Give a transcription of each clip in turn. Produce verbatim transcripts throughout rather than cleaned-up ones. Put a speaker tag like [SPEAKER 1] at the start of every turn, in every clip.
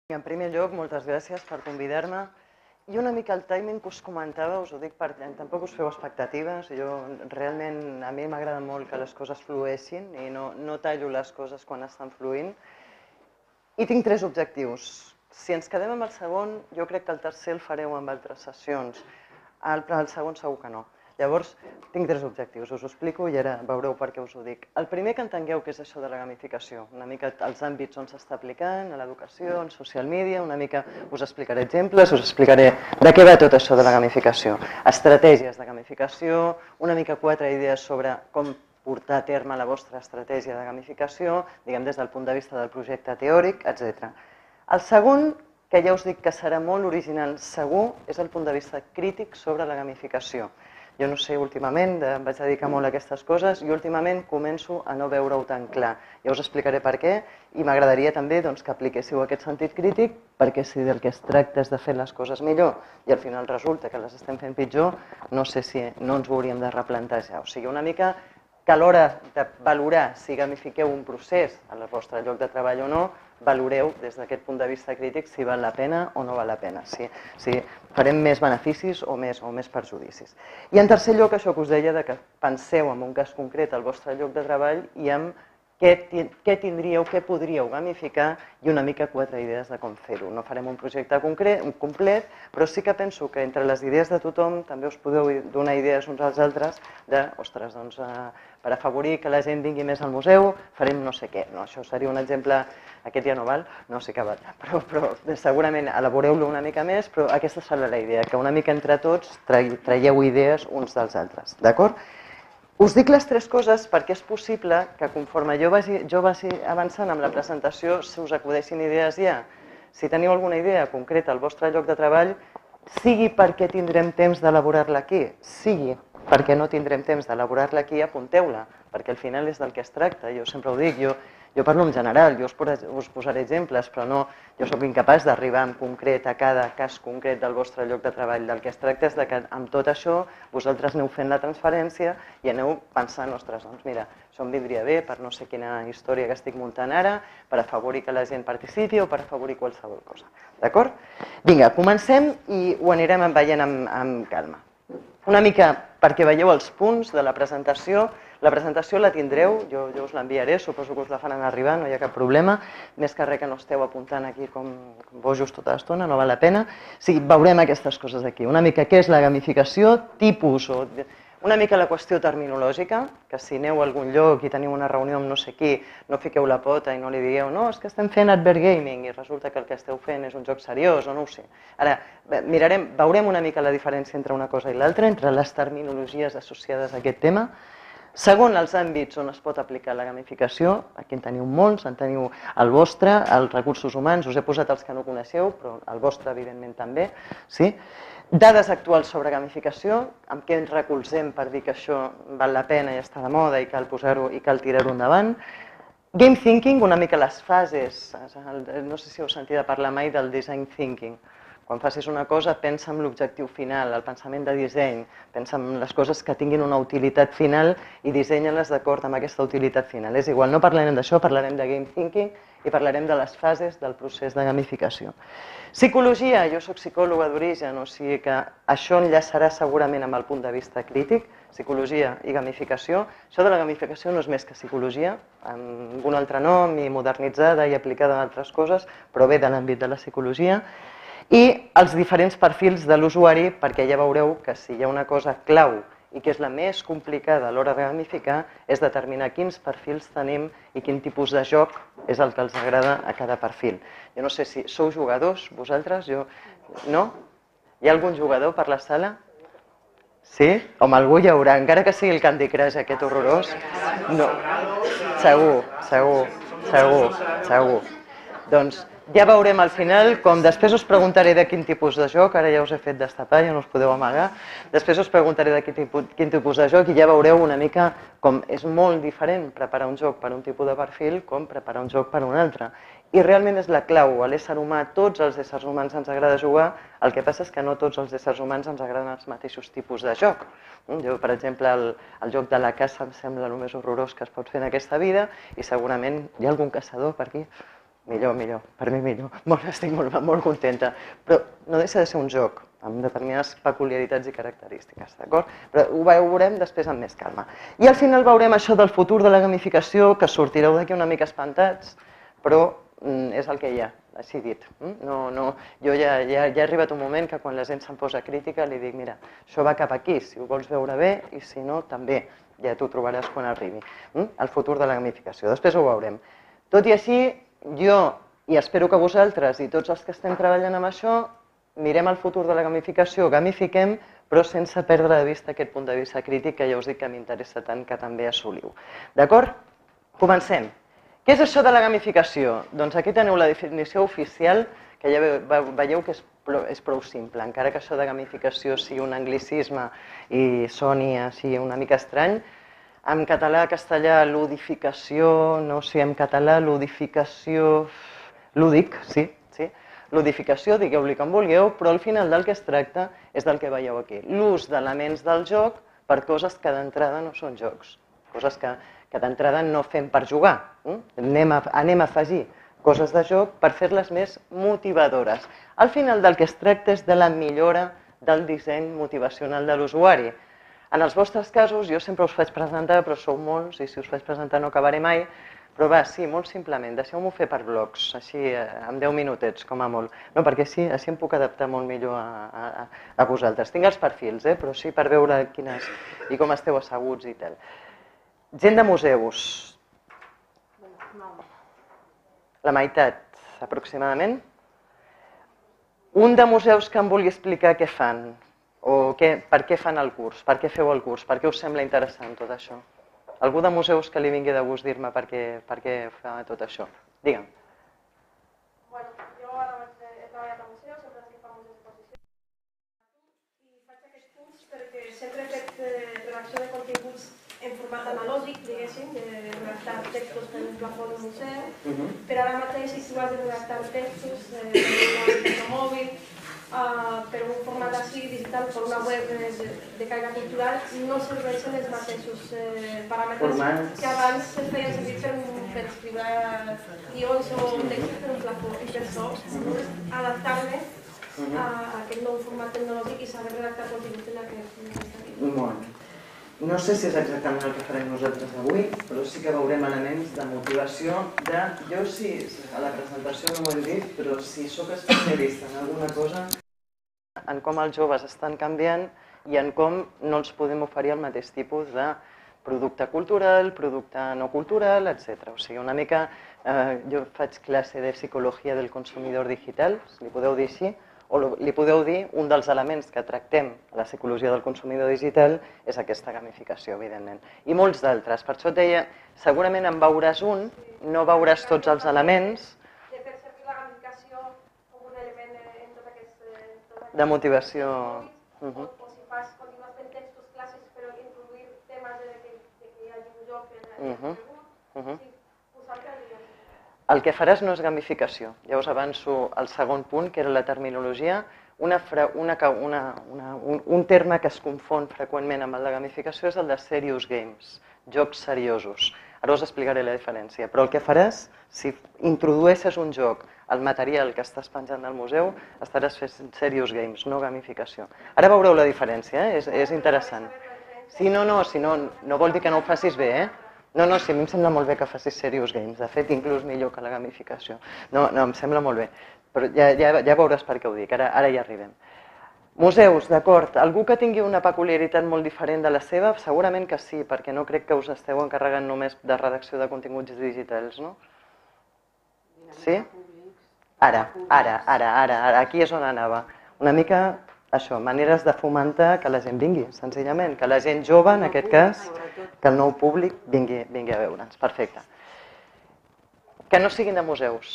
[SPEAKER 1] En primer lloc, moltes gràcies per convidar-me. I una mica el timing que us comentava, us ho dic perquè tampoc us feu expectatives. Jo realment, a mi m'agrada molt que les coses flueixin i no, no tallo les coses quan estan fluint. I tinc tres objectius. Si ens quedem amb el segon, jo crec que el tercer el fareu amb altres sessions. El, el segon segur que no. Llavors, tinc tres objectius, us ho explico i ara veureu per què us ho dic. El primer que entengueu que és això de la gamificació, una mica els àmbits on s'està aplicant, a l'educació, en social media, una mica us explicaré exemples, us explicaré de què va tot això de la gamificació, estratègies de gamificació, una mica quatre idees sobre com portar a terme la vostra estratègia de gamificació, diguem des del punt de vista del projecte teòric, etcètera. El segon, que ja us dic que serà molt original segur, és el punt de vista crític sobre la gamificació. Jo no sé, últimament em vaig dedicar molt a aquestes coses i últimament començo a no veure-ho tan clar. Ja us explicaré per què i m'agradaria també que apliquéssiu aquest sentit crític perquè si del que es tracta és de fer les coses millor i al final resulta que les estem fent pitjor, no sé si no ens ho hauríem de replantejar. O sigui, una mica que a l'hora de valorar si gamifiqueu un procés al vostre lloc de treball o no, valoreu des d'aquest punt de vista crític si val la pena o no val la pena, si, si farem més beneficis o més, o més perjudicis. I en tercer lloc, això que us deia, de que penseu en un cas concret al vostre lloc de treball i en què, què tindríeu, què podríeu gamificar i una mica quatre idees de com fer-ho. No farem un projecte concret, un complet, però sí que penso que entre les idees de tothom també us podeu donar idees uns als altres de, ostres, doncs, eh, per afavorir que la gent vingui més al museu, farem no sé què. No? Això seria un exemple, aquest ja no val, no sé què val, però, però segurament elaboreu-lo una mica més, però aquesta serà la idea, que una mica entre tots traieu idees uns dels altres, d'acord? Us dic les tres coses perquè és possible que conforme jo vagi, jo vagi avançant amb la presentació se us acudeixin idees ja. Si teniu alguna idea concreta al vostre lloc de treball, sigui perquè tindrem temps d'elaborar-la aquí, sigui perquè no tindrem temps d'elaborar-la aquí, apunteu-la, perquè al final és del que es tracta. Jo sempre ho dic, jo, jo parlo en general, jo us, us posaré exemples, però no, jo sóc incapaç d'arribar en concret a cada cas concret del vostre lloc de treball. Del que es tracta és de que amb tot això vosaltres aneu fent la transferència i aneu pensant, ostres, doncs mira, això em vindria bé per no sé quina història que estic muntant ara, per afavorir que la gent participi o per afavorir qualsevol cosa. D'acord? Vinga, comencem i ho anirem veient amb, amb calma. Una mica perquè veieu els punts de la presentació. La presentació la tindreu, jo, jo us l'enviaré, suposo que us la faran arribar, no hi ha cap problema. Més que res que no esteu apuntant aquí com, com bojos tota l'estona, no val la pena. Sí, veurem aquestes coses aquí. Una mica què és la gamificació, tipus o... Una mica la qüestió terminològica, que si aneu a algun lloc i teniu una reunió amb no sé qui, no fiqueu la pota i no li digueu no, és que estem fent advert gaming i resulta que el que esteu fent és un joc seriós o no ho sé. Ara, mirarem, veurem una mica la diferència entre una cosa i l'altra, entre les terminologies associades a aquest tema. Segon, els àmbits on es pot aplicar la gamificació, aquí en teniu molts, en teniu el vostre, els recursos humans, us he posat els que no coneixeu, però el vostre evidentment també, sí? Dades actuals sobre gamificació, amb què ens recolzem per dir que això val la pena i està de moda i cal posar-ho i cal tirar-ho endavant. Game thinking, una mica les fases, no sé si heu sentit parlar mai del design thinking. Quan facis una cosa, pensa en l'objectiu final, el pensament de disseny, pensa en les coses que tinguin una utilitat final i dissenya-les d'acord amb aquesta utilitat final. És igual, no parlarem d'això, parlarem de game thinking i parlarem de les fases del procés de gamificació. Psicologia, jo soc psicòloga d'origen, o sigui que això enllaçarà segurament amb el punt de vista crític, psicologia i gamificació. Això de la gamificació no és més que psicologia, amb un altre nom i modernitzada i aplicada a altres coses, però ve de l'àmbit de la psicologia. I els diferents perfils de l'usuari, perquè ja veureu que si hi ha una cosa clau i que és la més complicada a l'hora de gamificar, és determinar quins perfils tenim i quin tipus de joc és el que els agrada a cada perfil. Jo no sé si sou jugadors, vosaltres? Jo... No? Hi ha algun jugador per la sala? Sí? Home, algú hi haurà, encara que sigui el Candy Crush aquest horrorós. No. Segur, segur, segur, segur. Doncs ja veurem al final, com després us preguntaré de quin tipus de joc, ara ja us he fet destapar, ja no us podeu amagar, després us preguntaré de quin tipus de joc i ja veureu una mica com és molt diferent preparar un joc per un tipus de perfil com preparar un joc per un altre. I realment és la clau, a l'ésser humà, tots els éssers humans ens agrada jugar, el que passa és que no tots els éssers humans ens agraden els mateixos tipus de joc. Jo, per exemple, el, el joc de la caça em sembla el més horrorós que es pot fer en aquesta vida i segurament hi ha algun caçador per aquí. millor, millor, per mi millor, molt, estic molt, molt contenta, però no deixa de ser un joc, amb determinades peculiaritats i característiques, d'acord? Però ho veurem després amb més calma. I al final veurem això del futur de la gamificació, que sortireu d'aquí una mica espantats, però mm, és el que hi ha, així dit. No, no, jo ja, ja, ja ha arribat un moment que quan la gent se'n posa crítica li dic, mira, això va cap aquí, si ho vols veure bé, i si no, també, ja t'ho trobaràs quan arribi. El futur de la gamificació, després ho veurem. Tot i així, jo, i espero que vosaltres i tots els que estem treballant amb això, mirem el futur de la gamificació, gamifiquem, però sense perdre de vista aquest punt de vista crític que ja us dic que m'interessa tant que també assoliu. D'acord? Comencem. Què és això de la gamificació? Doncs aquí teniu la definició oficial, que ja veieu que és prou, és prou simple, encara que això de gamificació sigui un anglicisme i soni així una mica estrany. En català, castellà, ludificació, no sé, en català, ludificació, lúdic, sí, sí, ludificació, digueu-li com vulgueu, però al final del que es tracta és del que veieu aquí, l'ús d'elements del joc per coses que d'entrada no són jocs, coses que que d'entrada no fem per jugar. Anem a, anem a afegir coses de joc per fer-les més motivadores. Al final del que es tracta és de la millora del disseny motivacional de l'usuari. En els vostres casos, jo sempre us faig presentar, però sou molts, i si us faig presentar no acabaré mai, però va, sí, molt simplement, deixeu-m'ho fer per blocs, així en deu minutets, com a molt. No, perquè així, així em puc adaptar molt millor a, a, a vosaltres. Tinc els perfils, eh, però sí per veure quines, i com esteu asseguts i tal. Gent de museus, la meitat aproximadament. Un de museus que em vulgui explicar què fan, o què, per què fan el curs, per què feu el curs, per què us sembla interessant tot això. Algú de museus que li vingui de gust dir-me per què, per què fa tot això. Digue'm.
[SPEAKER 2] Bueno, jo ara he treballat a museus, sempre estic a museus d'exposició i faig aquest curs perquè sempre he fet redacció de continguts en format analògic, diguéssim, de redactar textos per un plafó d'un museu, uh-huh. Però ara mateix, si vas de redactar textos eh, per un mòbil, uh, per un format així digital, per una web de, de, de càrrega cultural, no serveixen els mateixos eh, paràmetres Formats. Que abans es feien servir per, per escriure guions o textos per un plafó. I per això, adaptar-me uh-huh. a, a aquest nou format tecnològic i saber redactar continguts en aquest
[SPEAKER 1] moment. No sé si és exactament el que farem nosaltres avui, però sí que veurem elements de motivació de... Jo sí, a la presentació no ho he dit, però si sóc especialista en alguna cosa, en com els joves estan canviant i en com no els podem oferir el mateix tipus de producte cultural, producte no cultural, etcètera. O sigui, una mica... Eh, jo faig classe de psicologia del consumidor digital, si li podeu dir així, o li podeu dir, un dels elements que tractem a la psicologia del consumidor digital és aquesta gamificació, evidentment. I molts d'altres. Per això et deia, segurament en veuràs un, no veuràs tots els elements.
[SPEAKER 2] De fer servir la gamificació com un element en tot aquest...
[SPEAKER 1] De motivació.
[SPEAKER 2] O si fas, continues fent textos clàssics, però introduir temes de que hi hagi un joc en el pregut, sí, posar-te al dia.
[SPEAKER 1] El que faràs no és gamificació. Ja us avanço al segon punt, que era la terminologia. Una, una, una, una, un, un terme que es confon freqüentment amb el de gamificació és el de serious games, jocs seriosos. Ara us explicaré la diferència. Però el que faràs, si introdueixes un joc al material que estàs penjant al museu, estaràs fent serious games, no gamificació. Ara veureu la diferència, eh? és, és interessant. Si no, no, si no, no vol dir que no ho facis bé, eh? No, no, sí, a mi em sembla molt bé que facis serious games, de fet, inclús millor que la gamificació. No, no, em sembla molt bé, però ja, ja, ja veuràs per què ho dic, ara, ara ja arribem. Museus, d'acord, algú que tingui una peculiaritat molt diferent de la seva, segurament que sí, perquè no crec que us esteu encarregant només de redacció de continguts digitals, no? Sí? Ara, ara, ara, ara, ara, aquí és on anava. Una mica... Això, maneres de fomentar que la gent vingui, senzillament, que la gent jove, en aquest cas, que el nou públic vingui, vingui a veure'ns. Perfecte. Que no siguin de museus.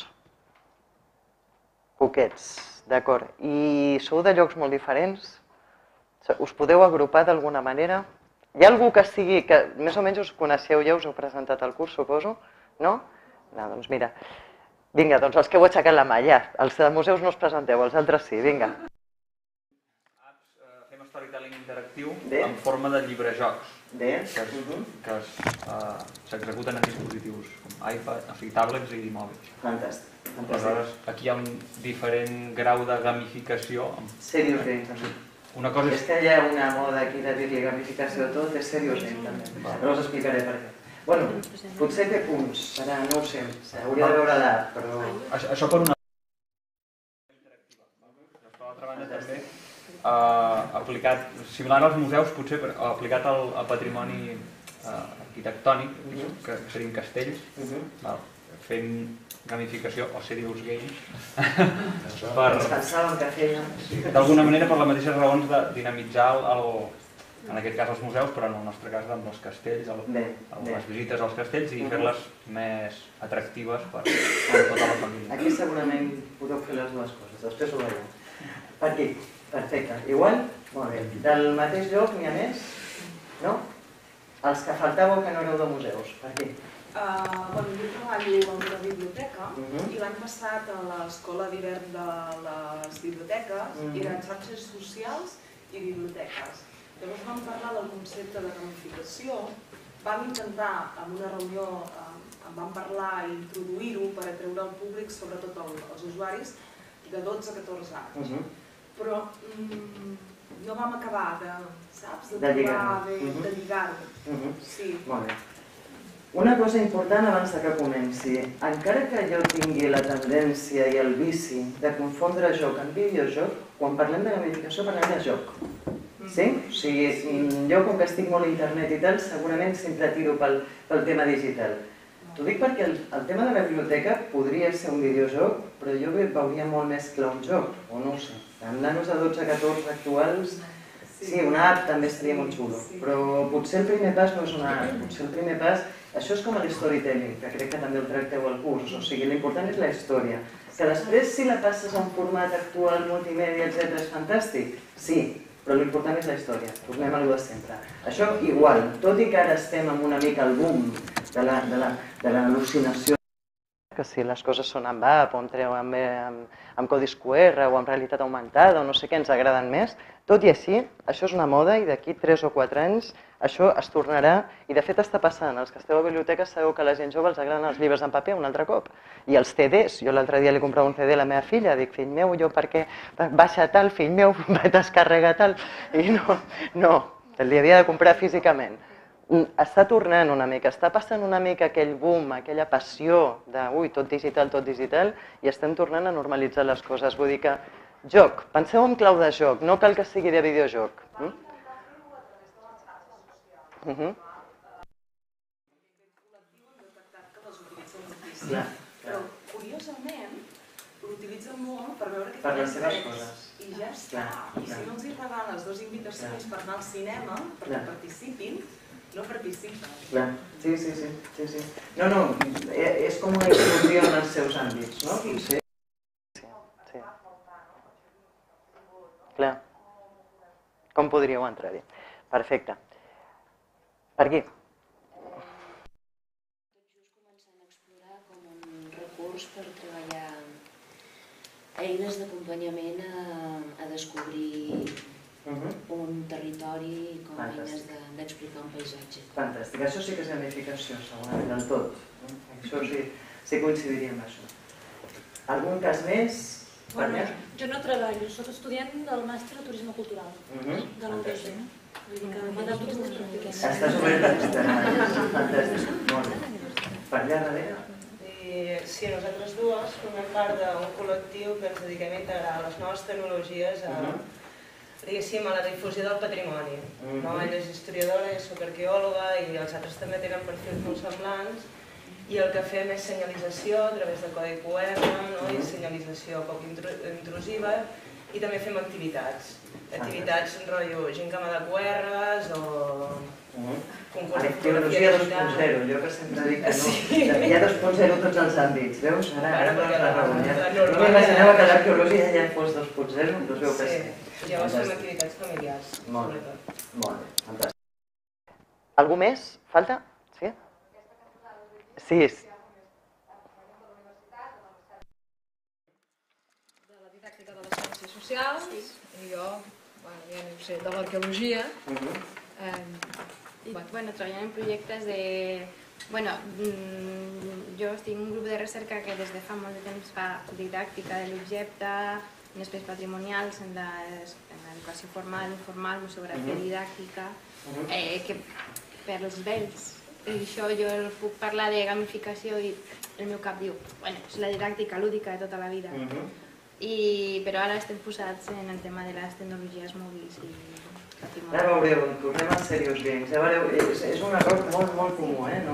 [SPEAKER 1] Poquets, d'acord. I sou de llocs molt diferents? Us podeu agrupar d'alguna manera? Hi ha algú que sigui, que més o menys us coneixeu, ja us heu presentat al curs, suposo? No? No, doncs mira. Vinga, doncs els que heu aixecat la mà, ja. Els de museus no us presenteu, els altres sí, vinga.
[SPEAKER 3] Storytelling interactiu en forma de llibre-jocs.
[SPEAKER 1] Bé.
[SPEAKER 3] Que s'executen en dispositius com iPad, o sigui, tablets i mòbils.
[SPEAKER 1] Fantàstic.
[SPEAKER 3] Aleshores, aquí hi ha un diferent grau de gamificació.
[SPEAKER 1] Serious game, també.
[SPEAKER 3] Una cosa és...
[SPEAKER 1] És que hi ha una moda aquí de dir-li gamificació a tot, és serious game, també. Ara us explicaré per què. Bueno, potser té punts, serà, no ho sé, hauria de veure l'art, però...
[SPEAKER 3] Això per una... Per l'altra banda també, aplicat, similar als museus, potser aplicat al patrimoni arquitectònic, que serien castells, fent gamificació o serious games.
[SPEAKER 1] Ens pensàvem que fèiem...
[SPEAKER 3] D'alguna manera per les mateixes raons de dinamitzar, en aquest cas els museus, però en el nostre cas amb els castells, les visites als castells i fer-les més atractives per tota la família.
[SPEAKER 1] Aquí segurament podeu fer les dues coses, després ho veiem. Per aquí, perfecte. Igual, molt bé. Del mateix lloc n'hi ha més? No? Els que faltàveu que no éreu de museus, per aquí.
[SPEAKER 4] Bueno, jo treballo en una biblioteca i l'any passat a l'escola d'hivern de les biblioteques eren xarxes socials i biblioteques. Llavors vam parlar del concepte de gamificació, vam intentar en una reunió, vam parlar i introduir-ho per atreure al públic, sobretot als usuaris, de dotze a catorze anys. Però no vam acabar de, saps, de lligar-ho. Sí.
[SPEAKER 1] Molt bé. Una cosa important abans que comenci, encara que jo tingui la tendència i el vici de confondre joc amb videojoc, quan parlem de gamificació parlem de joc. Sí? O sigui, jo com que estic molt a internet i tal, segurament sempre tiro pel tema digital. T'ho dic perquè el tema de la biblioteca podria ser un videojoc, però jo veuria molt més clar un joc, o no ho sé. Amb nanos de dotze a catorze actuals, sí, una app també estaria molt xulo, però potser el primer pas no és una app, potser el primer pas... Això és com l'storytelling, que crec que també el tracteu al curs, o sigui, l'important és la història. Que després, si la passes a un format actual, multimèdia, etcètera, és fantàstic, sí, però l'important és la història, tornem a allò de sempre. Això igual, tot i que ara estem amb una mica al boom de l'al·lucinació, que si les coses són amb app, o amb codis Q R, o amb realitat augmentada, o no sé què ens agraden més, tot i així, això és una moda i d'aquí tres o quatre anys això es tornarà, i de fet està passant. Els que esteu a biblioteques sabeu que a la gent jove els agraden els llibres en paper un altre cop. I els C Ds, jo l'altre dia li comprava un C D a la meva filla, dic, fill meu, jo per què baixa tal, fill meu, descarrega tal, i no, no, li havia de comprar físicament. Està tornant una mica, està passant una mica aquell boom, aquella passió de ui, tot digital, tot digital, i estem tornant a normalitzar les coses. Vull dir que joc, penseu en clau de joc, no cal que sigui de videojoc.
[SPEAKER 4] Però, curiosament, l'utilitzen molt per veure què
[SPEAKER 1] per les seves coses.
[SPEAKER 4] I ja està. I si no els hi regales dues invitacions per anar al cinema, perquè participin, no participen.
[SPEAKER 1] Clar, sí, sí, sí. No, no, és com una inclusió en els seus àmbits, no? Sí. Sí. Clar. Com podríeu entrar-hi? Perfecte. Per aquí.
[SPEAKER 5] Tot just començant a explorar com un recurs per treballar eines d'acompanyament a descobrir un territori com eines d'explicar un paisatge.
[SPEAKER 1] Fantàstic. Això sí que és gamificació, segurament, del tot. Això sí coincidiria amb això. Algun cas més?
[SPEAKER 6] Jo no treballo, soc estudiant del màster de turisme cultural de l'U D G. Vull dir que m'adapto a totes les pràctiques.
[SPEAKER 1] Estàs obert a externar. Fantàstic. Molt bé. Per allà darrere?
[SPEAKER 7] Sí, nosaltres dues formem part d'un col·lectiu que ens dediquem a integrar les noves tecnologies a, diguéssim, a la difusió del patrimoni. Ella és historiadora, jo soc arqueòloga i els altres també tenen perfils molt semblants i el que fem és senyalització a través del codi Q R i senyalització poc intrusiva i també fem activitats. Activitats rotllo gincama de Q Rs o concurs de
[SPEAKER 1] fotografia dos punt zero, jo que sempre dic que no. Hi ha dos punt zero tots els àmbits, veus? Ara no m'imaginava que l'arqueologia ja fos dos punt zero, doncs veu que sí.
[SPEAKER 7] Llavors fem activitats familiars,
[SPEAKER 1] sobretot. Molt bé, fantàstic. Algú més? Falta? Sí? Sí.
[SPEAKER 8] De la didàctica de les ciències socials, i jo, ja no ho sé, de l'arqueologia,
[SPEAKER 9] I, bueno, treballant en projectes de... Bueno, jo estic en un grup de recerca que des de fa molt de temps fa didàctica de l'objecte, en espais patrimonials, en l'educació formal, informal, museografia didàctica, que per als vells. I això jo puc parlar de gamificació i el meu cap diu, bueno, és la didàctica lúdica de tota la vida. Però ara estem posats en el tema de les tecnologies mòbils i patrimoni.
[SPEAKER 1] Ara veureu, tornem als serious games. Ja veureu, és un error molt, molt comú, eh?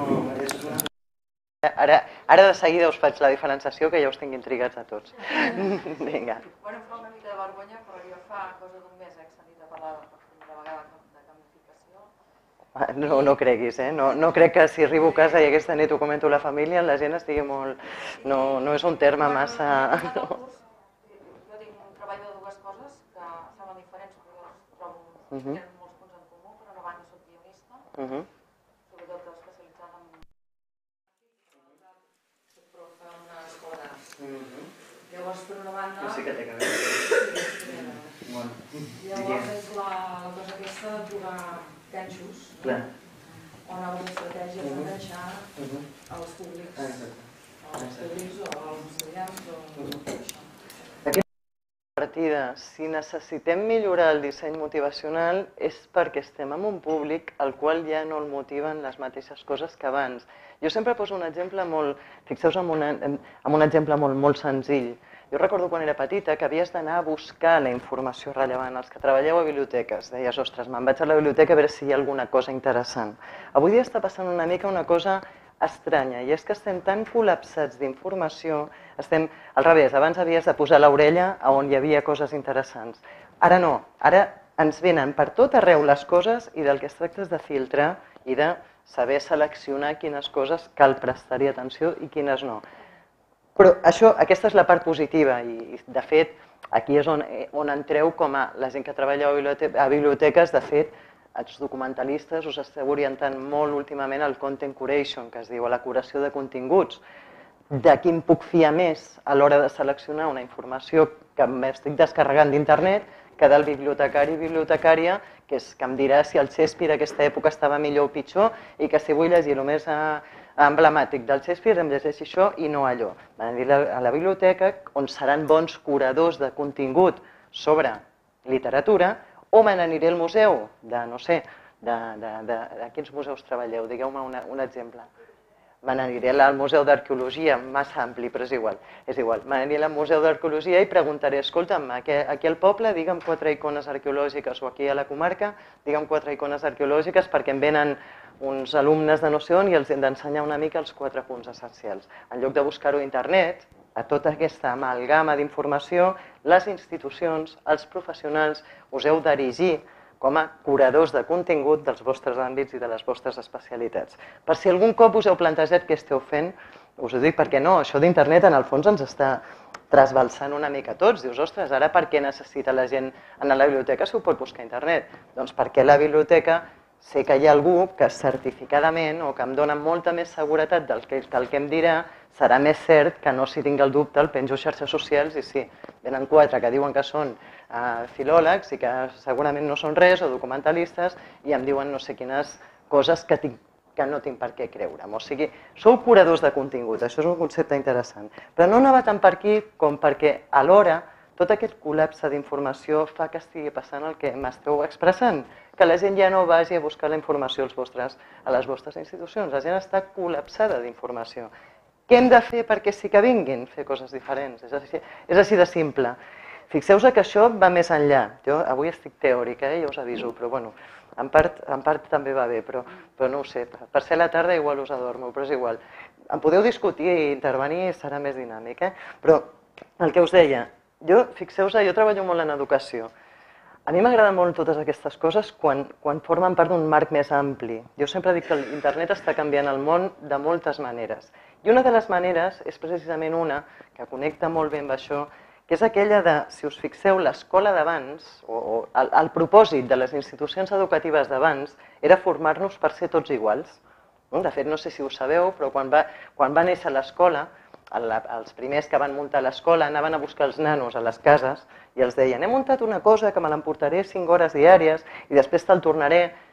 [SPEAKER 1] Ara de seguida us faig la diferenciació, que ja us tinc intrigats a tots. Vinga.
[SPEAKER 8] Bueno, em fa una mica de vergonya, però jo fa cosa d'un mes he sentit a parlar per primera vegada de gamificació.
[SPEAKER 1] No, no creguis, eh? No crec que si arribo a casa i aquesta nit ho comento a la família, la gent estigui molt... No és un terme massa...
[SPEAKER 8] Jo tinc un treball de dues coses que semblen diferents, però trobo que tenen molts punts en comú. Per una banda soc guionista, sobretot especialitzada en... Soc profe en una escola d'arts. Llavors, per una banda...
[SPEAKER 1] Sí que té que veure.
[SPEAKER 8] Llavors és la cosa aquesta de trobar ganxos, o noves estratègies d'enganxar els públics, els públics o els estudiants o això.
[SPEAKER 1] Partida, si necessitem millorar el disseny motivacional és perquè estem en un públic al qual ja no el motiven les mateixes coses que abans. Jo sempre poso un exemple molt... Fixeu-vos en un exemple molt senzill. Jo recordo quan era petita que havies d'anar a buscar la informació rellevant. Els que treballeu a biblioteques, deies, ostres, me'n vaig a la biblioteca a veure si hi ha alguna cosa interessant. Avui dia està passant una mica una cosa estranya, i és que estem tan col·lapsats d'informació, estem al revés, abans havies de posar l'orella a on hi havia coses interessants. Ara no, ara ens venen per tot arreu les coses i del que es tracta és de filtrar i de saber seleccionar quines coses cal prestar-hi atenció i quines no. Però això, aquesta és la part positiva i, de fet, aquí és on entreu com a la gent que treballa a biblioteques, de fet, els documentalistes us esteu orientant molt últimament al content curation, que es diu a la curació de continguts. De qui em puc fiar més a l'hora de seleccionar una informació que m'estic descarregant d'internet que del bibliotecari o bibliotecària que em dirà si el Shakespeare d'aquesta època estava millor o pitjor i que si vull llegir el més emblemàtic del Shakespeare em llegeixi això i no allò. M'agradaria ir a la biblioteca on seran bons curadors de contingut sobre literatura o me n'aniré al museu de, no sé, de quins museus treballeu? Digueu-me un exemple. Me n'aniré al Museu d'Arqueologia, massa ampli, però és igual. És igual. Me n'aniré al Museu d'Arqueologia i preguntaré, escolta'm, aquí al poble digue'm quatre icones arqueològiques o aquí a la comarca digue'm quatre icones arqueològiques perquè em venen uns alumnes de no sé on i els hem d'ensenyar una mica els quatre punts essencials. En lloc de buscar-ho a internet, a tota aquesta amalgama d'informació, les institucions, els professionals, us heu d'erigir com a curadors de contingut dels vostres àmbits i de les vostres especialitats. Per si algun cop us heu plantejat què esteu fent, us ho dic perquè no, això d'internet en el fons ens està trasbalsant una mica a tots. Dius, ostres, ara per què necessita la gent anar a la biblioteca si ho pot buscar a internet? Doncs perquè a la biblioteca sé que hi ha algú que certificadament o que em dona molta més seguretat del que el que em dirà serà més cert que no si tinc el dubte, el penjo a xarxes socials i sí, venen quatre que diuen que són filòlegs i que segurament no són res o documentalistes i em diuen no sé quines coses que no tinc per què creure'm. O sigui, sou curadors de contingut, això és un concepte interessant. Però no anava tant per aquí com perquè alhora tot aquest col·lapse d'informació fa que estigui passant el que m'esteu expressant, que la gent ja no vagi a buscar la informació a les vostres institucions. La gent està col·lapsada d'informació. Què hem de fer perquè sí que vinguin? Fer coses diferents. És així de simple. Fixeu-vos que això va més enllà. Jo avui estic teòrica, ja us aviso, però bueno, en part també va bé, però no ho sé. Per ser a la tarda igual us adormo, però és igual. Em podeu discutir i intervenir, serà més dinàmic. Però el que us deia, jo, fixeu-vos, jo treballo molt en educació. A mi m'agraden molt totes aquestes coses quan formen part d'un marc més ampli. Jo sempre dic que l'internet està canviant el món de moltes maneres. I una de les maneres és precisament una que connecta molt bé amb això, que és aquella de, si us fixeu, l'escola d'abans, o el propòsit de les institucions educatives d'abans era formar-nos per ser tots iguals. De fet, no sé si ho sabeu, però quan va néixer l'escola, els primers que van muntar l'escola anaven a buscar els nanos a les cases i els deien he muntat una cosa que me l'emportaré cinc hores diàries i després te'l tornaré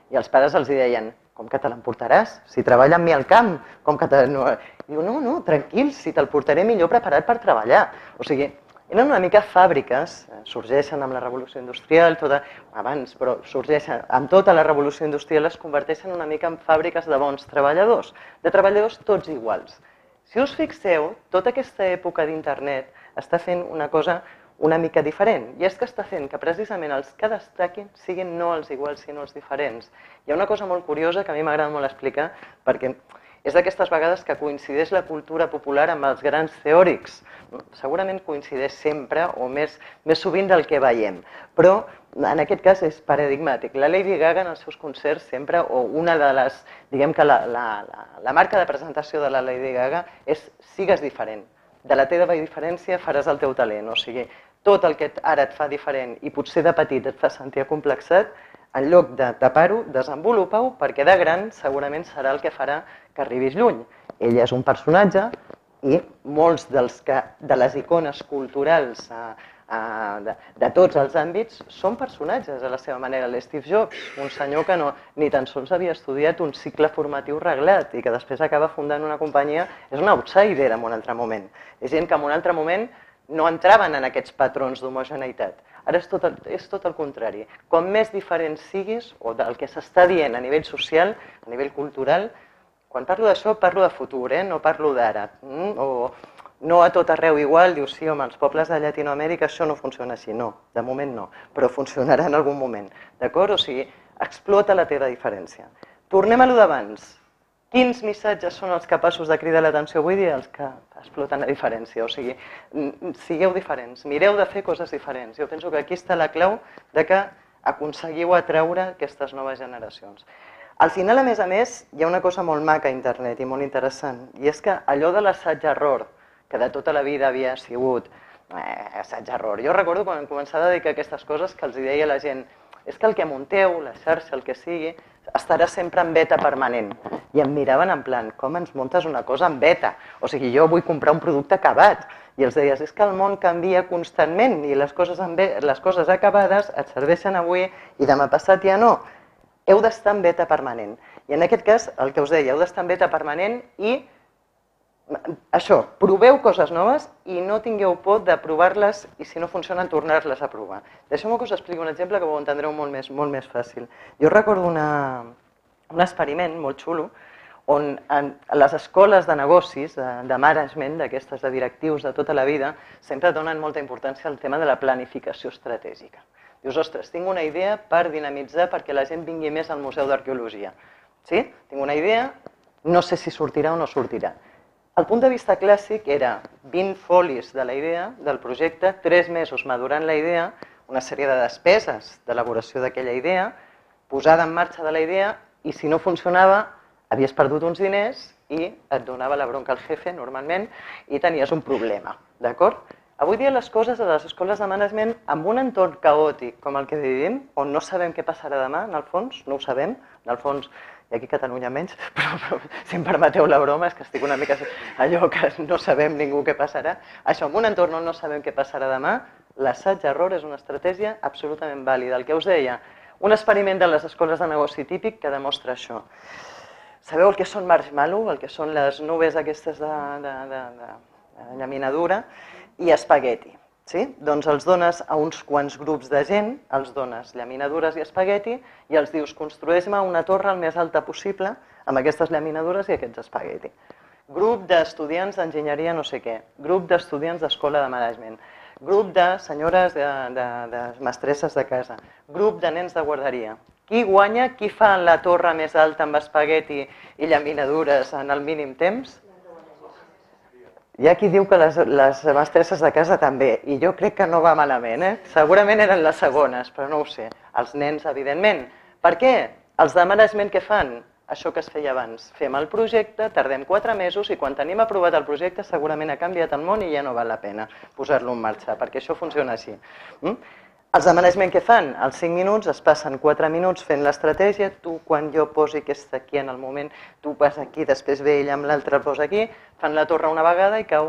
[SPEAKER 1] I els pares els deien, com que te l'emportaràs? Si treballa amb mi al camp, com que te... No... Diu, no, no, tranquil, si te'l portaré millor preparat per treballar. O sigui, eren una mica fàbriques, sorgeixen amb la revolució industrial, tota, abans, però sorgeixen amb tota la revolució industrial, es converteixen una mica en fàbriques de bons treballadors, de treballadors tots iguals. Si us fixeu, tota aquesta època d'internet està fent una cosa una mica diferent, i és que està fent que precisament els que destaquin siguin no els iguals, sinó els diferents. Hi ha una cosa molt curiosa que a mi m'agrada molt explicar, perquè és d'aquestes vegades que coincideix la cultura popular amb els grans teòrics. Segurament coincideix sempre o més, més sovint del que veiem, però en aquest cas és paradigmàtic. La Lady Gaga en els seus concerts sempre, o una de les, diguem que la, la, la, la marca de presentació de la Lady Gaga és sigues diferent. De la teva diferència faràs el teu talent, o sigui, tot el que ara et fa diferent i potser de petit et fa sentir acomplexat, en lloc de tapar-ho, desenvolupa-ho, perquè de gran segurament serà el que farà que arribis lluny. Ella és un personatge i molts dels que, de les icones culturals a, a, de, de tots els àmbits són personatges a la seva manera. L'Steve Jobs, un senyor que no, ni tan sols havia estudiat un cicle formatiu reglat i que després acaba fundant una companyia, és un outsider en un altre moment. És gent que en un altre moment no entraven en aquests patrons d'homogeneïtat. Ara és tot, el, és tot el contrari. Com més diferent siguis, o del que s'està dient a nivell social, a nivell cultural, quan parlo d'això parlo de futur, eh? No parlo d'ara. Mm? O no a tot arreu igual, diu, sí, home, als pobles de Llatinoamèrica això no funciona així. No, de moment no, però funcionarà en algun moment. D'acord? O sigui, explota la teva diferència. Tornem a lo d'abans. Quins missatges són els capaços de cridar l'atenció avui dia? Els que exploten la diferència. O sigui, sigueu diferents, mireu de fer coses diferents. Jo penso que aquí està la clau de que aconseguiu atraure aquestes noves generacions. Al final, a més a més, hi ha una cosa molt maca a internet i molt interessant, i és que allò de l'assaig-error, que de tota la vida havia sigut eh, assaig-error. Jo recordo quan em començava a dedicar a aquestes coses que els deia a la gent, és que el que munteu, la xarxa, el que sigui, estarà sempre en beta permanent. I em miraven en plan, com ens muntes una cosa en beta? O sigui, jo vull comprar un producte acabat. I els deies, és que el món canvia constantment i les coses, en be les coses acabades et serveixen avui i demà passat ja no. Heu d'estar en beta permanent. I en aquest cas, el que us deia, heu d'estar en beta permanent i això, proveu coses noves i no tingueu por de provar-les i si no funcionen, tornar-les a provar. Deixeu-me que us expliqui un exemple que ho entendreu molt més, molt més fàcil. Jo recordo una, un experiment molt xulo on en les escoles de negocis, de, de management, d'aquestes de directius de tota la vida, sempre donen molta importància al tema de la planificació estratègica. Dius, ostres, tinc una idea per dinamitzar perquè la gent vingui més al Museu d'Arqueologia. Sí? Tinc una idea, no sé si sortirà o no sortirà. El punt de vista clàssic era vint folis de la idea, del projecte, tres mesos madurant la idea, una sèrie de despeses d'elaboració d'aquella idea, posada en marxa de la idea i si no funcionava havies perdut uns diners i et donava la bronca al jefe normalment i tenies un problema, d'acord? Avui dia les coses a les escoles de management amb un entorn caòtic com el que vivim, on no sabem què passarà demà, en el fons, no ho sabem, en el fons, i aquí a Catalunya menys, però, però si em permeteu la broma, és que estic una mica allò que no sabem ningú què passarà. Això, en un entorn on no sabem què passarà demà, l'assaig-error és una estratègia absolutament vàlida. El que us deia, un experiment de les escoles de negoci típic que demostra això. Sabeu el que són marshmallow, el que són les nubes aquestes de, de, de, de llaminadura i espagueti. Sí? Doncs els dones a uns quants grups de gent, els dones llaminadures i espagueti i els dius construeix-me una torre el més alta possible amb aquestes llaminadures i aquests espagueti. Grup d'estudiants d'enginyeria no sé què, grup d'estudiants d'escola de management, grup de senyores de, de, de mestresses de casa, grup de nens de guarderia. Qui guanya? Qui fa la torre més alta amb espagueti i llaminadures en el mínim temps? Hi ha qui diu que les, les mestresses de casa també, i jo crec que no va malament, eh? Segurament eren les segones, però no ho sé. Els nens, evidentment. Per què? Els de management què fan? Això que es feia abans. Fem el projecte, tardem quatre mesos i quan tenim aprovat el projecte segurament ha canviat el món i ja no val la pena posar-lo en marxa, perquè això funciona així. Mm? Els de management què fan? Als cinc minuts es passen quatre minuts fent l'estratègia, tu quan jo posi aquesta aquí en el moment, tu vas aquí, després ve ell amb l'altre, el posa aquí, fan la torre una vegada i cau.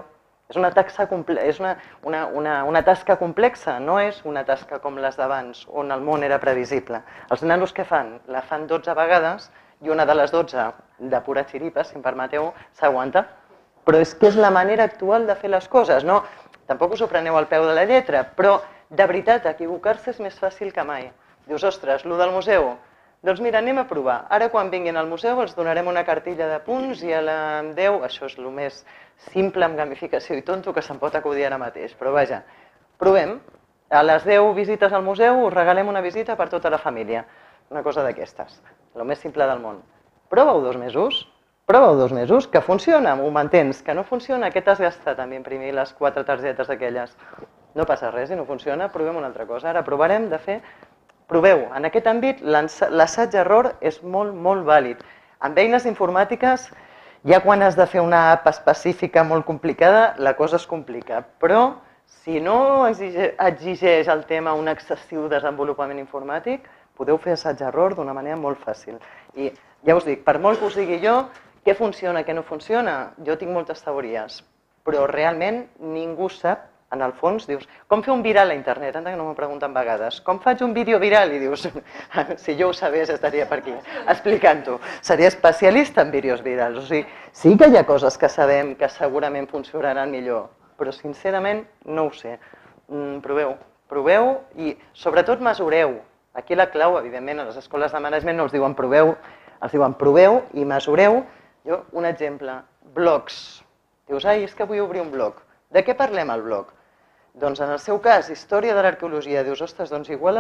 [SPEAKER 1] És una, taxa és una, una, una, una tasca complexa, no és una tasca com les d'abans, on el món era previsible. Els nanos què fan? La fan dotze vegades i una de les dotze, de pura xiripa, si em permeteu, s'aguanta. Però és que és la manera actual de fer les coses, no? Tampoc us ho preneu al peu de la lletra, però de veritat, equivocar-se és més fàcil que mai. Dius, ostres, lo del museu, doncs mira, anem a provar. Ara quan vinguin al museu els donarem una cartilla de punts i a la deu, això és el més simple amb gamificació i tonto que se'n pot acudir ara mateix, però vaja, provem. A les deu visites al museu us regalem una visita per tota la família. Una cosa d'aquestes, el més simple del món. Prova-ho dos mesos, prova-ho dos mesos, que funciona, ho mantens, que no funciona, què t'has gastat en imprimir les quatre targetes aquelles? No passa res, si no funciona, provem una altra cosa. Ara provarem de fer... Proveu, en aquest àmbit l'assaig-error és molt, molt vàlid. Amb eines informàtiques, ja quan has de fer una app específica molt complicada, la cosa es complica. Però si no exigeix el tema un excessiu desenvolupament informàtic, podeu fer assaig-error d'una manera molt fàcil. I ja us dic, per molt que us digui jo, què funciona, què no funciona, jo tinc moltes teories, però realment ningú sap. En el fons dius, com fer un viral a internet? Anda que no m'ho pregunten vegades. Com faig un vídeo viral? I dius, si jo ho sabés estaria per aquí explicant-ho. Seria especialista en vídeos virals. O sigui, sí que hi ha coses que sabem que segurament funcionaran millor, però sincerament no ho sé. Proveu, proveu i sobretot mesureu. Aquí la clau, evidentment, a les escoles de management no els diuen proveu, els diuen proveu i mesureu. Jo, un exemple, blogs. Dius, ai, és que vull obrir un blog. De què parlem al blog? Doncs en el seu cas, història de l'arqueologia. Dius, ostres, doncs igual,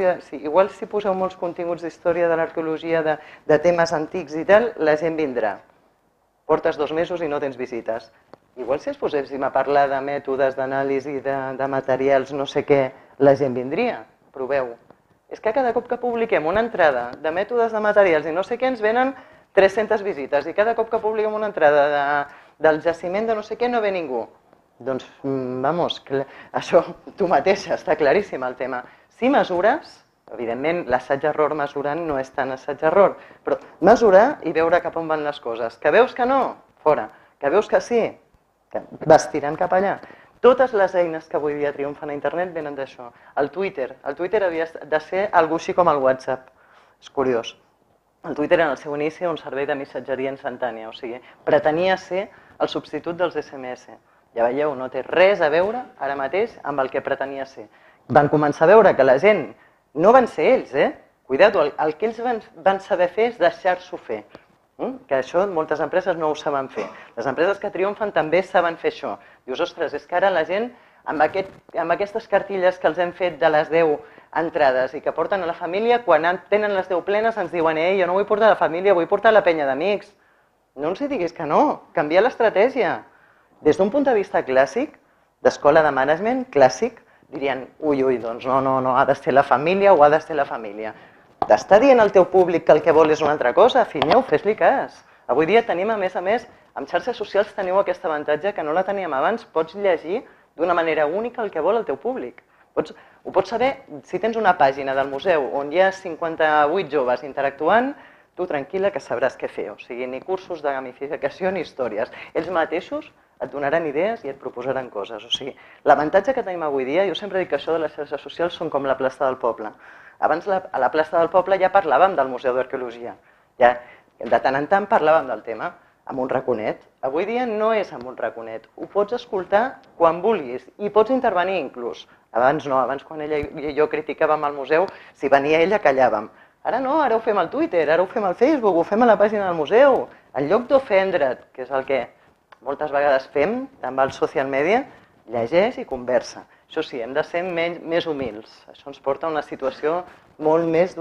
[SPEAKER 1] igual si poseu molts continguts d'història de l'arqueologia, de, de temes antics i tal, la gent vindrà. Portes dos mesos i no tens visites. Igual si es poséssim a parlar de mètodes d'anàlisi, de, de materials, no sé què, la gent vindria. Proveu. És que cada cop que publiquem una entrada de mètodes de materials i no sé què, ens venen tres-centes visites. I cada cop que publiquem una entrada de, del jaciment de no sé què, no ve ningú. Doncs, vamos, això tu mateixa, està claríssim el tema. Si mesures, evidentment l'assaig-error mesurant no és tant assaig-error, però mesurar i veure cap on van les coses. Que veus que no? Fora. Que veus que sí? Que vas tirant cap allà. Totes les eines que avui dia triomfen a internet venen d'això. El Twitter. El Twitter havia de ser algo així com el WhatsApp. És curiós. El Twitter en el seu inici era un servei de missatgeria instantània, o sigui, pretenia ser el substitut dels esse eme esse. Ja veieu, no té res a veure ara mateix amb el que pretenia ser. Van començar a veure que la gent, no van ser ells, eh? Cuida't, el, el que ells van, van saber fer és deixar-s'ho fer. Mm? Que això moltes empreses no ho saben fer. Les empreses que triomfen també saben fer això. Dius, ostres, és que ara la gent, amb, aquest, amb aquestes cartilles que els hem fet de les deu entrades i que porten a la família, quan tenen les deu plenes ens diuen, ei, jo no vull portar la família, vull portar la penya d'amics. No els diguis que no, canvia l'estratègia. Des d'un punt de vista clàssic, d'escola de management clàssic, dirien, ui, ui, doncs no, no, no, ha de ser la família o ha de ser la família. T'està dient el teu públic que el que vol és una altra cosa? Finyeu, fes-li cas. Avui dia tenim, a més a més, amb xarxes socials teniu aquest avantatge que no la teníem abans, pots llegir d'una manera única el que vol el teu públic. Pots, ho pots saber si tens una pàgina del museu on hi ha cinquanta-vuit joves interactuant, tu tranquil·la que sabràs què fer. O sigui, ni cursos de gamificació ni històries. Ells mateixos et donaran idees i et proposaran coses. O sigui, l'avantatge que tenim avui dia, jo sempre dic que això de les xarxes socials són com la plaça del poble. Abans a la plaça del poble ja parlàvem del Museu d'Arqueologia. Ja, de tant en tant parlàvem del tema, amb un raconet. Avui dia no és amb un raconet. Ho pots escoltar quan vulguis i pots intervenir inclús. Abans no, abans quan ella i jo criticàvem el museu, si venia ella callàvem. Ara no, ara ho fem al Twitter, ara ho fem al Facebook, ho fem a la pàgina del museu. En lloc d'ofendre't, que és el que moltes vegades fem amb el social media, llegeix i conversa. Això sí, hem de ser més humils. Això ens porta a una situació molt més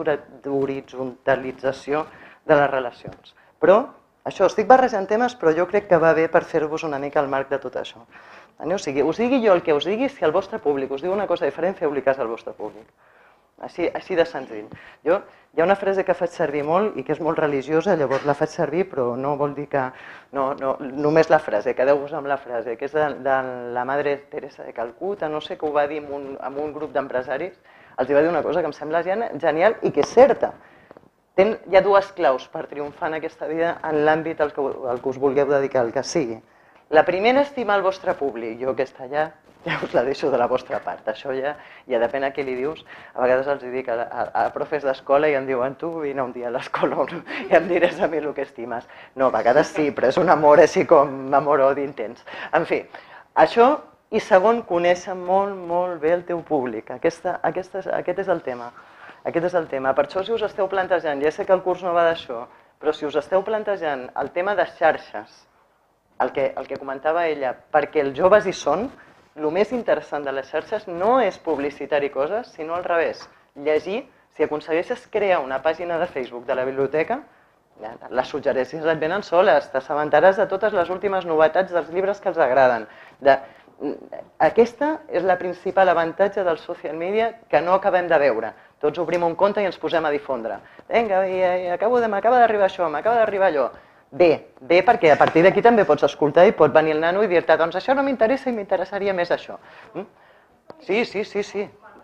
[SPEAKER 1] d'horitzontalització de les relacions. Però, això, estic barrejant temes, però jo crec que va bé per fer-vos una mica el marc de tot això. O sigui, us digui jo el que us digui, si el vostre públic us diu una cosa diferent, feu-li cas al vostre públic. Així, així de senzill. Jo, hi ha una frase que faig servir molt i que és molt religiosa, llavors la faig servir, però no vol dir que... No, no, només la frase, quedeu-vos amb la frase, que és de, de la Madre Teresa de Calcuta, no sé, que ho va dir amb un, amb un grup d'empresaris, els va dir una cosa que em sembla genial i que és certa. Ten, hi ha dues claus per triomfar en aquesta vida en l'àmbit al que, al que us vulgueu dedicar, el que sigui. La primera, estimar el vostre públic. Jo aquesta ja, ja us la deixo de la vostra part. Això ja, ja depèn a qui li dius. A vegades els dic a, a, a profes d'escola i em diuen tu vine un dia a l'escola i em diràs a mi el que estimes. No, a vegades sí, però és un amor així com amor-odi intens. En fi, això, i segon, conèixer molt, molt bé el teu públic. Aquesta, aquesta, aquest és el tema. Aquest és el tema. Per això, si us esteu plantejant, ja sé que el curs no va d'això, però si us esteu plantejant el tema de xarxes, el que, el que comentava ella, perquè els joves hi són, el més interessant de les xarxes no és publicitar i coses, sinó al revés. Llegir, si aconsegueixes crear una pàgina de Facebook de la biblioteca, les suggerències et venen soles, t'assabentaràs de totes les últimes novetats dels llibres que els agraden. De... Aquesta és la principal avantatge del social media que no acabem de veure. Tots obrim un compte i ens posem a difondre. Vinga, m'acaba d'arribar això, m'acaba d'arribar allò. Bé, bé perquè a partir d'aquí també pots escoltar i pot venir el nano i dir-te doncs això no m'interessa i m'interessaria més això. Sí, sí, sí, sí.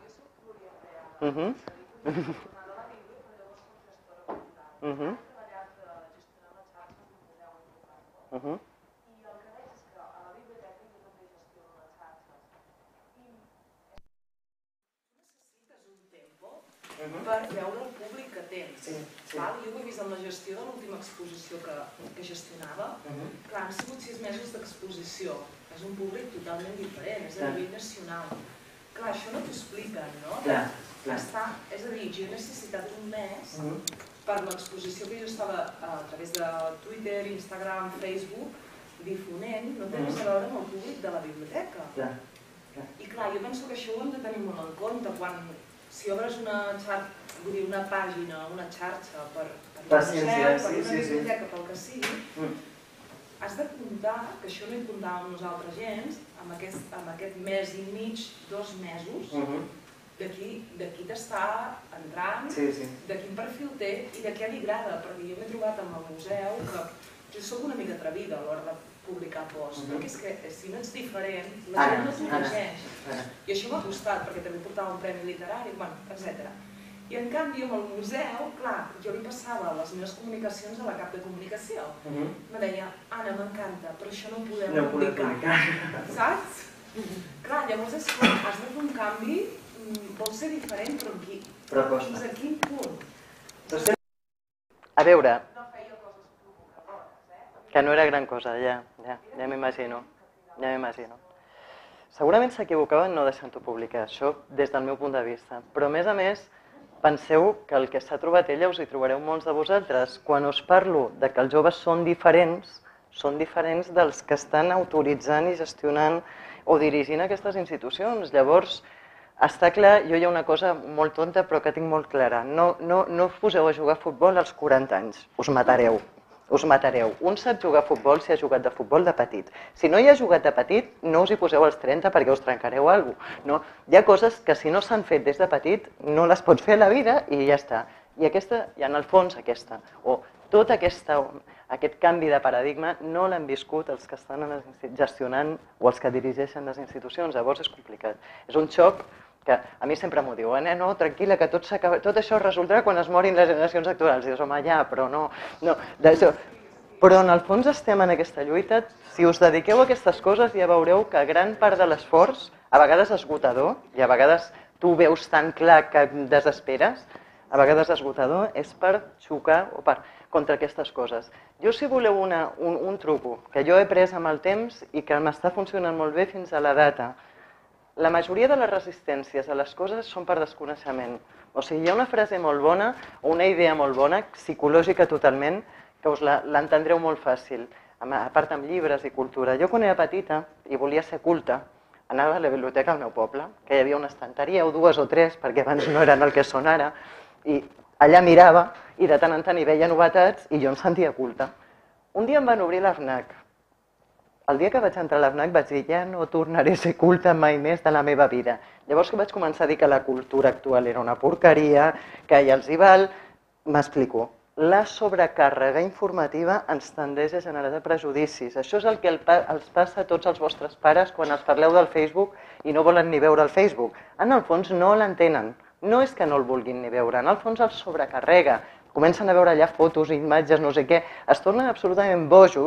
[SPEAKER 4] Per veure el públic que tens. Jo ho he vist en la gestió de l'última exposició que gestionava. Clar, han sigut sis mesos d'exposició. És un públic totalment diferent, és a nivell nacional. Clar, això no t'ho expliquen, no? És a dir, jo he necessitat un mes per l'exposició que jo estava a través de Twitter, Instagram, Facebook, difonent, no té res a veure amb el públic de la biblioteca. I clar, jo penso que això ho hem de tenir molt en compte quan si obres una pàgina, una xarxa per un museu, per una biblioteca, pel que sigui, has de comptar, que això no hi comptàvem nosaltres gens, amb aquest mes i mig, dos mesos, de qui t'està entrant, de quin perfil té i de què li agrada, perquè jo m'he trobat amb el museu que jo soc una mica atrevida a l'hora de publicar posts, perquè és que si no ets diferent, la gent no t'ho coneix. I això m'ha costat, perquè també portava un premi literari, etcètera. I en canvi, amb el museu, clar, jo li passava les meves comunicacions a la cap de comunicació. Me deia, Anna, m'encanta, però això no ho podem publicar. Saps? Clar, llavors és clar, has de fer un canvi, vols ser diferent, però fins a quin punt?
[SPEAKER 1] A veure, que no era gran cosa, ja, ja, ja m'imagino, ja m'imagino. Segurament s'equivocaven no deixant-ho publicar, això des del meu punt de vista, però a més a més, penseu que el que s'ha trobat ella us hi trobareu molts de vosaltres. Quan us parlo de que els joves són diferents, són diferents dels que estan autoritzant i gestionant o dirigint aquestes institucions. Llavors, està clar, jo hi ha una cosa molt tonta però que tinc molt clara, no us poseu a jugar a futbol als quaranta anys, us matareu. Us matareu. Un sap jugar a futbol si ha jugat de futbol de petit. Si no hi ha jugat de petit, no us hi poseu als trenta perquè us trencareu alguna cosa. Hi ha coses que si no s'han fet des de petit no les pots fer a la vida i ja està. I aquesta, i en el fons aquesta, o tot aquest canvi de paradigma no l'han viscut els que estan gestionant o els que dirigeixen les institucions. Llavors és complicat. És un xoc que a mi sempre m'ho diu, no, tranquil·la, que tot això es resoldrà quan es morin les generacions actuals. I dius, home, ja, però no. Però en el fons estem en aquesta lluita. Si us dediqueu a aquestes coses ja veureu que gran part de l'esforç, a vegades esgotador, i a vegades tu veus tan clar que desesperes, a vegades esgotador, és per xocar o per contra aquestes coses. Jo, si voleu un truco que jo he pres amb el temps i que m'està funcionant molt bé fins a la data, la majoria de les resistències a les coses són per desconeixement. O sigui, hi ha una frase molt bona o una idea molt bona, psicològica totalment, que us l'entendreu molt fàcil, a part amb llibres i cultura. Jo quan era petita i volia ser culta, anava a la biblioteca al meu poble, que hi havia una estanteria o dues o tres, perquè abans no eren el que són ara, i allà mirava i de tant en tant hi veia novetats i jo em sentia culta. Un dia em van obrir l'A F N A C. El dia que vaig entrar a l'A F N A C vaig dir ja no tornaré a ser culta mai més de la meva vida. Llavors que vaig començar a dir que la cultura actual era una porqueria, que ja els hi val, m'explico. La sobrecàrrega informativa ens tendeix a generar prejudicis. Això és el que els passa a tots els vostres pares quan els parleu del Facebook i no volen ni veure el Facebook. En el fons no l'entenen. No és que no el vulguin ni veure, en el fons els sobrecarrega. Comencen a veure allà fotos, imatges, no sé què, es tornen absolutament bojos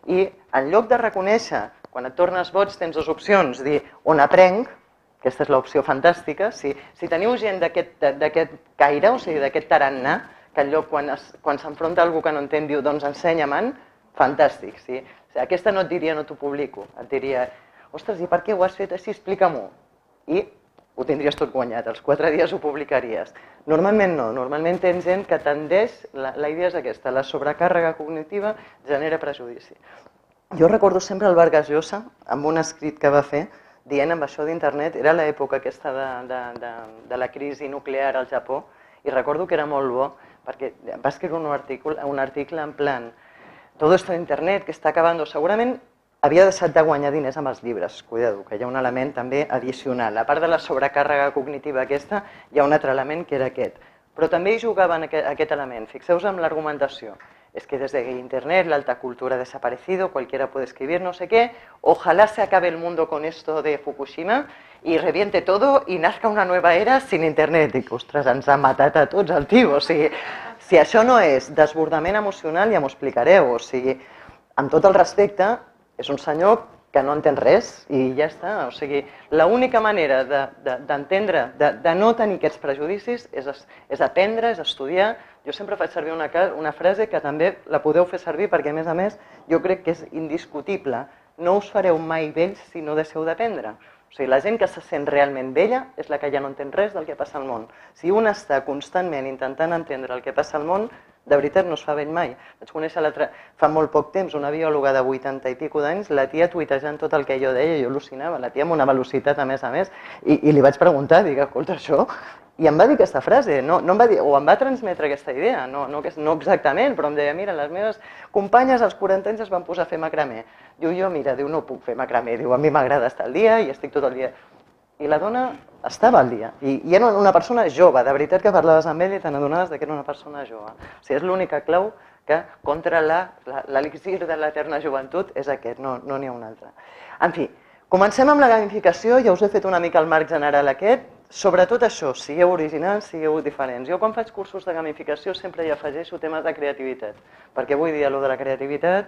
[SPEAKER 1] I en lloc de reconèixer, quan et tornes boig tens dues opcions, dir on aprenc, aquesta és l'opció fantàstica, si, si teniu gent d'aquest caire, o sigui, d'aquest tarannà, que en lloc quan, es, quan s'enfronta a algú que no entén diu doncs ensenya-me'n, fantàstic. Sí? O sigui, aquesta no et diria no t'ho publico, et diria ostres, i per què ho has fet així? Explica-m'ho. I ho tindries tot guanyat, els quatre dies ho publicaries. Normalment no, normalment tens gent que tendeix, la, la idea és aquesta, la sobrecàrrega cognitiva genera prejudici. Jo recordo sempre el Vargas Llosa, amb un escrit que va fer, dient amb això d'internet, era l'època aquesta de, de, de, de la crisi nuclear al Japó, i recordo que era molt bo, perquè va escriure un article, un article en plan todo esto de internet que està acabant, segurament havia deixat de guanyar diners amb els llibres, cuidado, que hi ha un element també addicional. A part de la sobrecàrrega cognitiva aquesta, hi ha un altre element que era aquest. Però també hi jugaven aquest, aquest element. Fixeu-vos en l'argumentació. Es que desde internet la alta cultura ha desaparecido, cualquiera puede escribir no sé qué, ojalá se acabe el mundo con esto de Fukushima y reviente todo y nazca una nueva era sin internet. Dic, ostres, ens ha matat a tots el tio. O sigui, si això no és desbordament emocional, ja m'ho explicareu. O sigui, amb tot el respecte, és un senyor que no entén res i ja està. O sigui, l'única manera d'entendre, de, de, de, de no tenir aquests prejudicis és, és aprendre, és estudiar. Jo sempre faig servir una, una frase que també la podeu fer servir perquè, a més a més, jo crec que és indiscutible. No us fareu mai vells si no deixeu d'aprendre. O sigui, la gent que se sent realment vella és la que ja no entén res del que passa al món. Si un està constantment intentant entendre el que passa al món, de veritat no es fa vell mai. Vaig conèixer fa molt poc temps una biòloga de vuitanta i pico d'anys, la tia tuitejant tot el que jo deia, jo al·lucinava, la tia amb una velocitat a més a més, i, i li vaig preguntar, dic, escolta, això... I em va dir aquesta frase, no, no em va dir, o em va transmetre aquesta idea, no, no, no exactament, però em deia, mira, les meves companyes als quaranta anys es van posar a fer macramé. Diu, jo, mira, diu, no puc fer macramé, diu, a mi m'agrada estar al dia i estic tot el dia. I la dona estava al dia, i, i era una persona jove, de veritat que parlaves amb ell i te n'adonaves que era una persona jove. O sigui, és l'única clau que contra l'elixir de l'eterna joventut és aquest, no n'hi ha un altre. En fi, comencem amb la gamificació, ja us he fet una mica el marc general aquest. Sobretot això, sigueu originals, sigueu diferents. Jo quan faig cursos de gamificació sempre hi afegeixo temes de creativitat, perquè avui dia allò de la creativitat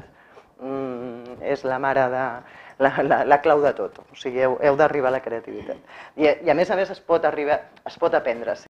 [SPEAKER 1] mmm, és la mare de... La, la, la clau de tot, o sigui, heu, heu d'arribar a la creativitat. I, I a més a més es pot, arribar, es pot aprendre,